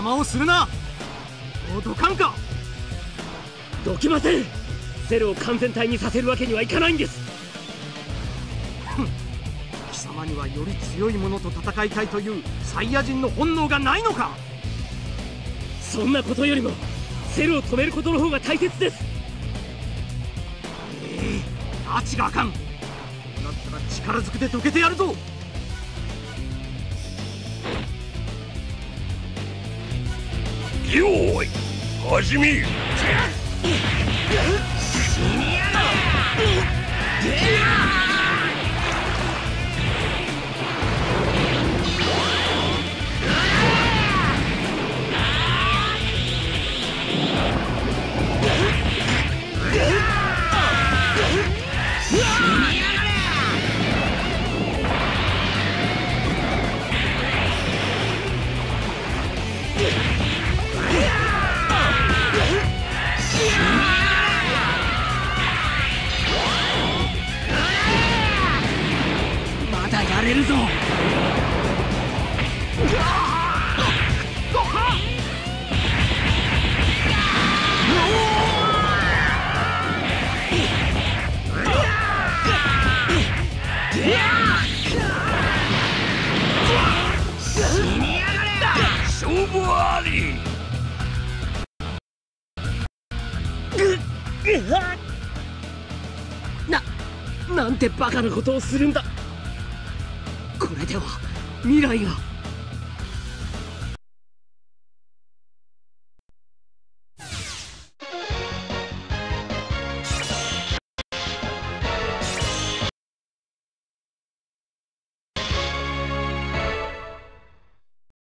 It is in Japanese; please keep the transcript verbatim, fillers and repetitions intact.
邪魔をするな。もうどかんか。 どきません。セルを完全体にさせるわけにはいかないんです。 貴様にはより強い者と戦いたいというサイヤ人の本能がないのか。 そんなことよりもセルを止めることの方が大切です。 ええ、アチがあかん。だったら力ずくでどけてやるぞ。 よーい、始めよ。死にやがれ。 まだやれるぞ。 勝負あり。 な、なんてバカなことをするんだ。これでは未来が。